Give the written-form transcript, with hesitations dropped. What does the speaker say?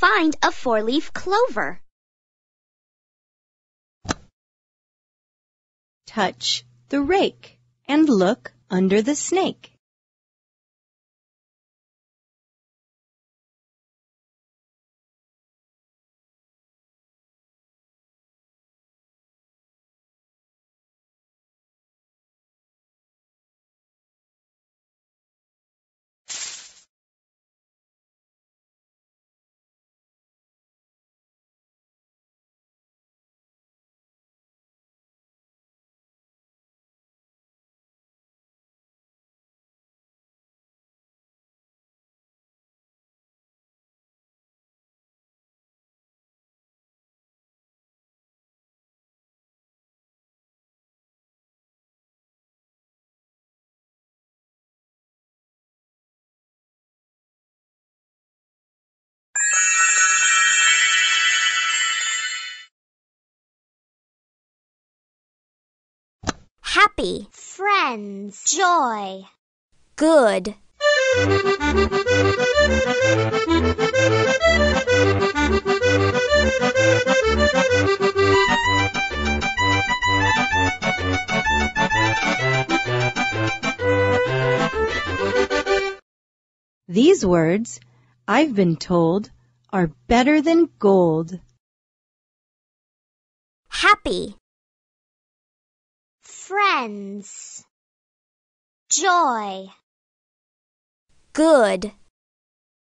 find a four-leaf clover. Touch the rake and look under the snake. Happy, friends, joy, good. These words, I've been told, are better than gold. Happy, friends, joy, good.